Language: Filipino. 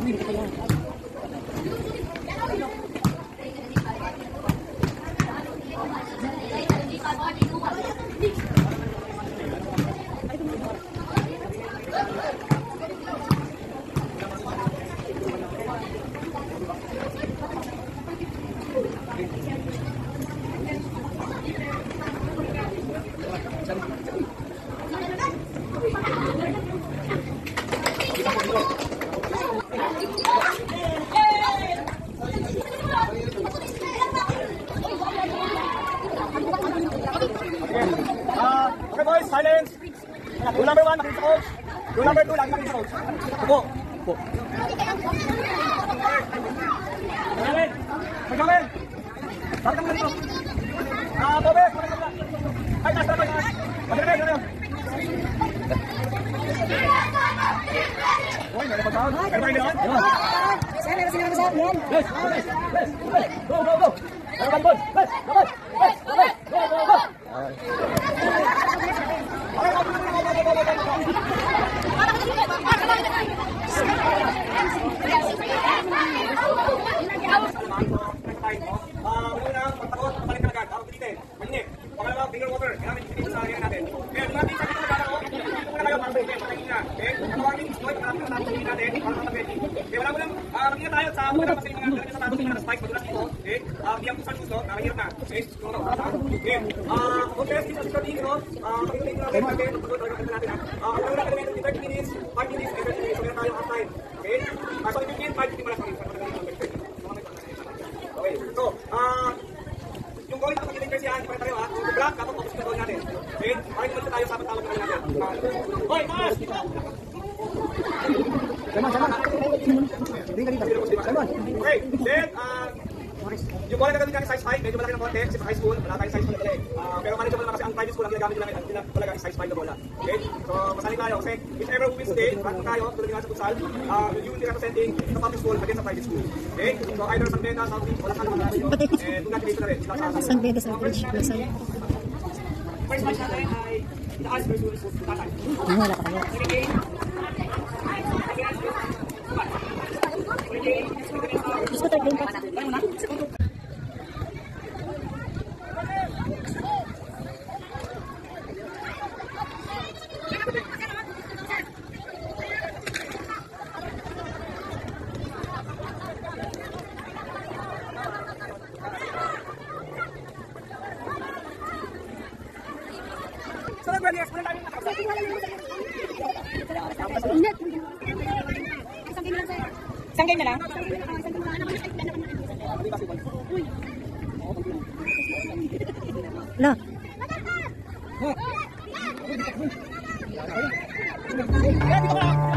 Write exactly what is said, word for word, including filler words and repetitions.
Okay boys, silence. Rule number one, makinig sa coach. Rule number two, lagi makinig sa coach. Upo. Upo. Magawin. Magawin. Bakit ang ganito? Ah, Bobes, bakit ang ganito? Ay, taas, taas, taas. Magawin, magawin. Uy, meron pa tawag. Meron pa rin yun? Saan meron sila kasama yan? Yes, yes, yes. Go, go, go. Meron pa rin. Yes, go, yes, go, go, go. So, ah, yung goal na pag-iling kasi yan, hindi pa rin tayo ha. Yung block, kapag focus yung goal natin. Okay? Parang naman tayo sa patawag na natin. Hoy, Mas! Sama, sama. Okay, then, ah, yung bola na gagawin natin size five, medyo malaki ng konti kasi sa high school, wala tayong size five na pala eh. Uh, pero manageable naman kasi ang private school ang ginagamit nila nila talaga is size five na bola. Okay? So, masaling tayo kasi whichever who wins today, rank tayo, tulad nga sa futsal, uh, you will be representing the public school against the private school. Okay? So, either San Beda, South Beach, wala saan naman natin yun. And congratulations na rin. San Beda, South Beach, Lasal. First match natin ay Itaas versus Tatay. Wala ka kaya. Gusto tayo game pa. Isang game na lang? Lah.